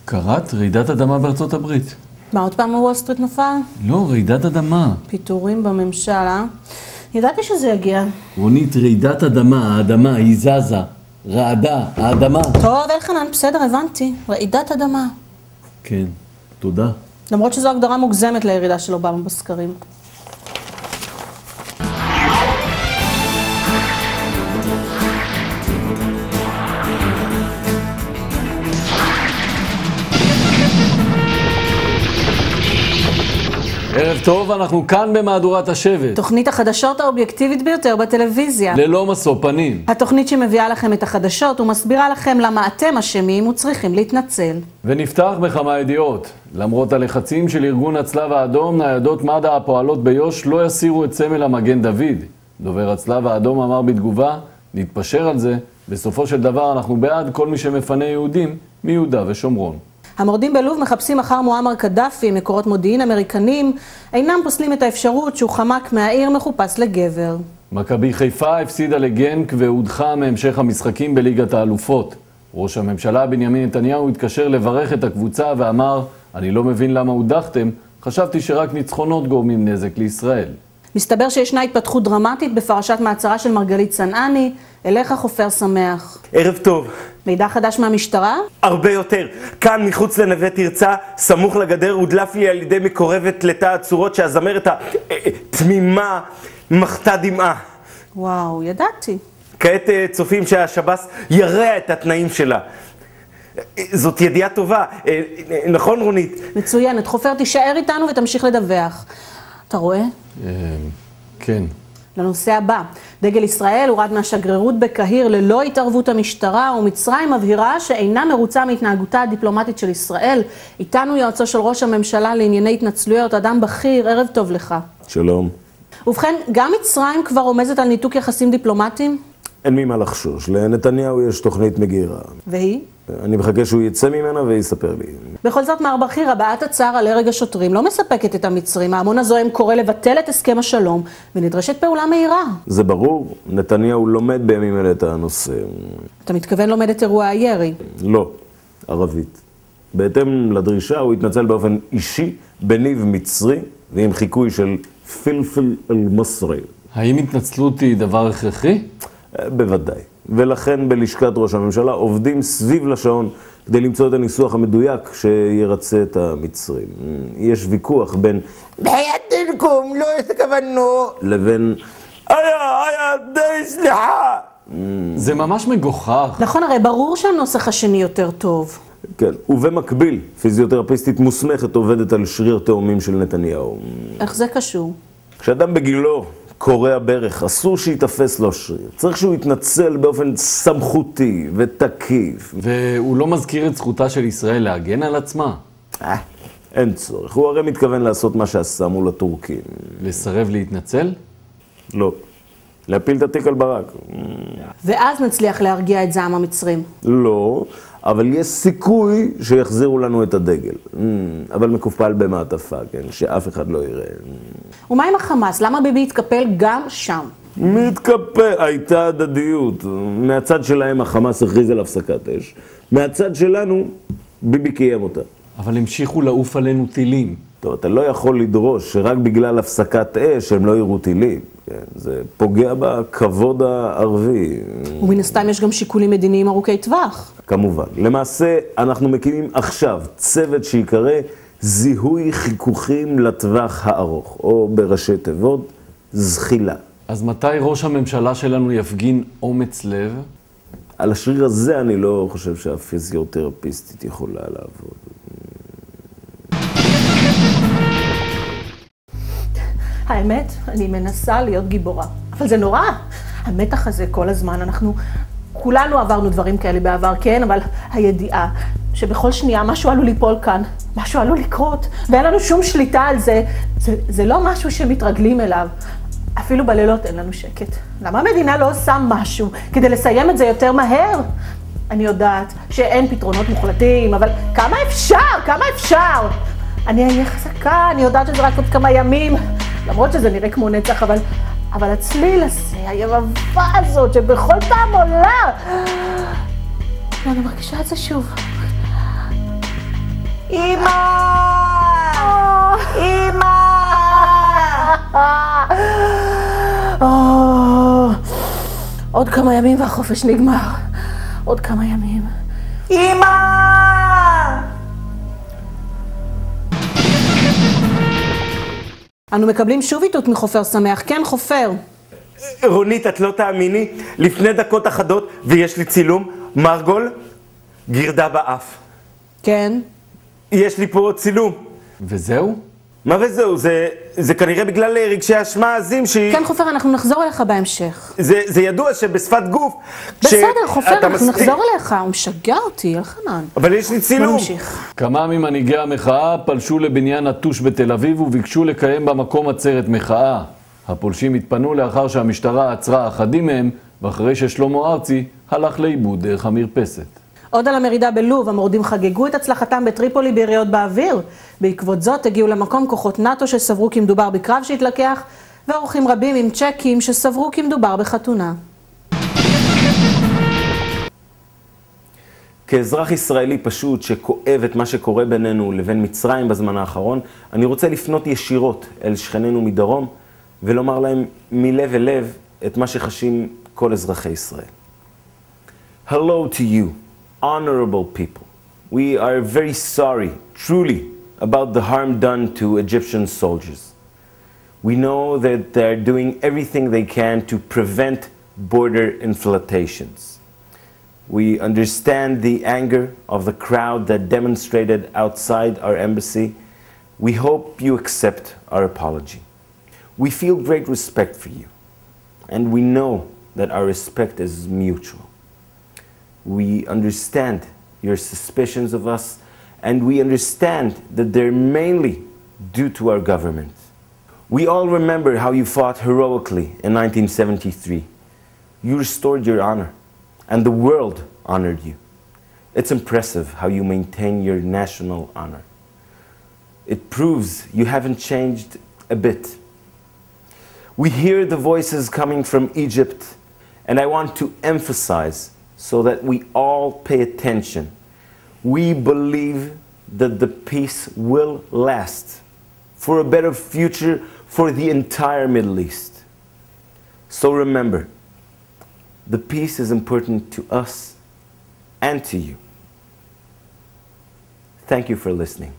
קראת? רעידת אדמה בארצות הברית. מה, עוד פעם הוול סטריט נפל? לא, רעידת אדמה. פיטורים בממשלה. ידעתי שזה יגיע. רונית, רעידת אדמה, האדמה, היא זזה. רעדה, האדמה. טוב, אלחנן, בסדר, הבנתי. רעידת אדמה. כן, תודה. למרות שזו הגדרה מוגזמת לירידה של אובמה בסקרים. ערב טוב, אנחנו כאן במהדורת השבט. תוכנית החדשות האובייקטיבית ביותר בטלוויזיה. ללא משוא פנים. התוכנית שמביאה לכם את החדשות ומסבירה לכם למה אתם אשמים וצריכים להתנצל. ונפתח בכמה ידיעות. למרות הלחצים של ארגון הצלב האדום, ניידות מד"א הפועלות ביו"ש לא יסירו את סמל המגן דוד. דובר הצלב האדום אמר בתגובה, נתפשר על זה, בסופו של דבר אנחנו בעד כל מי שמפנה יהודים מיהודה ושומרון. המורדים בלוב מחפשים אחר מועמר קדאפי, מקורות מודיעין אמריקנים אינם פוסלים את האפשרות שהוא חמק מהעיר מחופש לגבר. מכבי חיפה הפסידה לגנק והודחה מהמשך המשחקים בליגת האלופות. ראש הממשלה בנימין נתניהו התקשר לברך את הקבוצה ואמר, אני לא מבין למה הודחתם, חשבתי שרק ניצחונות גורמים נזק לישראל. מסתבר שישנה התפתחות דרמטית בפרשת מעצרה של מרגלית צנעני, אליך חופר שמח. ערב טוב. מידע חדש מהמשטרה? הרבה יותר. כאן מחוץ לנווה תרצה, סמוך לגדר, הודלף לי על ידי מקורבת לתא הצורות שהזמרת התמימה מחתה דמעה. וואו, ידעתי. כעת צופים שהשב"ס ירע את התנאים שלה. זאת ידיעה טובה, נכון רונית? מצוינת, חופר תישאר איתנו ותמשיך לדווח. אתה רואה? כן. לנושא הבא, דגל ישראל הורד מהשגרירות בקהיר ללא התערבות המשטרה, ומצרים מבהירה שאינה מרוצה מהתנהגותה הדיפלומטית של ישראל. איתנו יועצו של ראש הממשלה לענייני התנצלויות, אדם בכיר, ערב טוב לך. שלום. ובכן, גם מצרים כבר עומדת על ניתוק יחסים דיפלומטיים? אין ממה לחשוש, לנתניהו יש תוכנית מגירה. והיא? אני מחכה שהוא יצא ממנה ויספר לי. בכל זאת, מר בכיר, הבעת הצער על הרג השוטרים לא מספקת את המצרים. ההמון הזוהם קורא לבטל את הסכם השלום, ונדרשת פעולה מהירה. זה ברור, נתניהו לומד בימים אלה את הנושא. אתה מתכוון לומד את אירוע הירי? לא, ערבית. בהתאם לדרישה הוא התנצל באופן אישי בניב מצרי, ועם חיקוי של פלפל אל-מסרי. האם התנצלות היא דבר הכרחי? בוודאי. ולכן בלשכת ראש הממשלה עובדים סביב לשעון כדי למצוא את הניסוח המדויק שירצה את המצרים. יש ויכוח בין בחייתכם לא התכוונו לבין היה די סליחה. זה ממש מגוחך. נכון, הרי ברור שהנוסח השני יותר טוב. כן, ובמקביל פיזיותרפיסטית מוסמכת עובדת על שריר תאומים של נתניהו. איך זה קשור? כשאדם בגילו קורע ברך, אסור שיתאפס לו שריר. צריך שהוא יתנצל באופן סמכותי ותקיף. והוא לא מזכיר את זכותה של ישראל להגן על עצמה? אין צורך. הוא הרי מתכוון לעשות מה שעשה מול הטורקים. לסרב להתנצל? לא. להפיל את התיק על ברק. ואז נצליח להרגיע את זעם המצרים. לא, אבל יש סיכוי שיחזירו לנו את הדגל. אבל מקופל במעטפה, כן? שאף אחד לא יראה. ומה עם החמאס? למה ביבי התקפל גם שם? מתקפל, הייתה הדדיות. מהצד שלהם החמאס הכריז על הפסקת אש. מהצד שלנו, ביבי קיים אותה. אבל המשיכו לעוף עלינו טילים. טוב, אתה לא יכול לדרוש שרק בגלל הפסקת אש הם לא יראו טילים. כן? זה פוגע בכבוד הערבי. ומן הסתם יש גם שיקולים מדיניים ארוכי טווח. כמובן. למעשה, אנחנו מקימים עכשיו צוות שיקרא זיהוי חיכוכים לטווח הארוך, או בראשי תיבות, זחילה. אז מתי ראש הממשלה שלנו יפגין אומץ לב? על השריר הזה אני לא חושב שהפיזיותרפיסטית יכולה לעבוד. האמת, אני מנסה להיות גיבורה. אבל זה נורא. המתח הזה כל הזמן, כולנו עברנו דברים כאלה בעבר, כן? אבל הידיעה שבכל שנייה משהו עלול ליפול כאן, משהו עלול לקרות, ואין לנו שום שליטה על זה, זה לא משהו שמתרגלים אליו. אפילו בלילות אין לנו שקט. למה המדינה לא עושה משהו כדי לסיים את זה יותר מהר? אני יודעת שאין פתרונות מוחלטים, אבל כמה אפשר? כמה אפשר? אני אהיה חזקה, אני יודעת שזה רק עוד כמה ימים, למרות שזה נראה כמו נצח, אבל הצליל הזה, היבבה הזאת, שבכל פעם עולה. אני מרגישה את זה שוב. אמא! אמא! עוד כמה ימים והחופש נגמר. עוד כמה ימים. אמא! אנו מקבלים שוב איתות מחופר שמח. כן, חופר. רונית, את לא תאמיני, לפני דקות אחדות, ויש לי צילום, מרגול, גירדה באף. כן. יש לי פה צילום. וזהו? מה וזהו? זה כנראה בגלל רגשי אשמה עזים שהיא... כן, חופר, אנחנו נחזור אליך בהמשך. זה ידוע שבשפת גוף... בסדר, חופר, אנחנו נחזור אליך. הוא משגע אותי, אלחנן. אבל יש לי צילום. נמשיך. כמה ממנהיגי המחאה פלשו לבניין נטוש בתל אביב וביקשו לקיים במקום עצרת מחאה. הפולשים התפנו לאחר שהמשטרה עצרה אחדים מהם, ואחרי ששלמה ארצי הלך לאיבוד דרך המרפסת. עוד על המרידה בלוב, המורדים חגגו את הצלחתם בטריפולי ביריות באוויר. בעקבות זאת הגיעו למקום כוחות נאטו שסברו כי מדובר בקרב שהתלקח, ואורחים רבים עם צ'קים שסברו כי מדובר בחתונה. כאזרח ישראלי פשוט שכואב את מה שקורה בינינו לבין מצרים בזמן האחרון, אני רוצה לפנות ישירות אל שכנינו מדרום, ולומר להם מלב אל לב את מה שחשים כל אזרחי ישראל. Hello to you, honorable people. We are very sorry, truly, about the harm done to Egyptian soldiers. We know that they're doing everything they can to prevent border infiltrations. We understand the anger of the crowd that demonstrated outside our embassy. We hope you accept our apology. We feel great respect for you, and we know that our respect is mutual. We understand your suspicions of us, and we understand that they're mainly due to our government. We all remember how you fought heroically in 1973. You restored your honor, and the world honored you. It's impressive how you maintain your national honor. It proves you haven't changed a bit. We hear the voices coming from Egypt, and I want to emphasize so that we all pay attention. We believe that the peace will last for a better future for the entire Middle East. So remember, the peace is important to us and to you. Thank you for listening.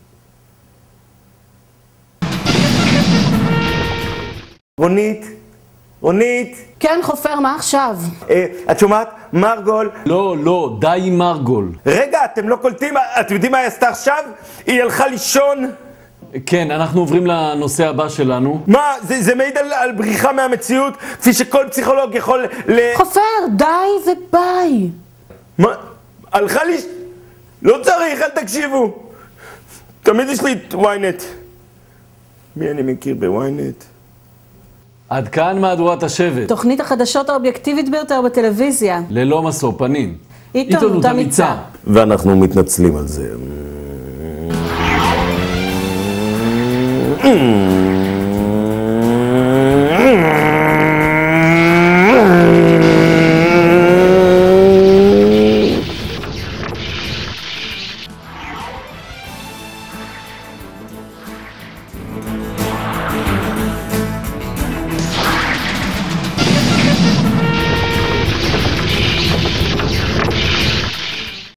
רונית. כן, חופר, מה עכשיו? את שומעת? מרגול. לא, די עם מרגול. רגע, אתם לא קולטים? אתם יודעים מה היא עשתה עכשיו? היא הלכה לישון. כן, אנחנו עוברים לנושא הבא שלנו. מה? זה מעיד על בריחה מהמציאות, כפי שכל פסיכולוג יכול חופר, די וביי. מה? הלכה לא צריך, אל תקשיבו. תמיד יש לי את ynet. מי אני מכיר ב-ynet? עד כאן מהדורת השבט. תוכנית החדשות האובייקטיבית ביותר בטלוויזיה. ללא משוא פנים. עיתונות אמיצה. ואנחנו מתנצלים על זה.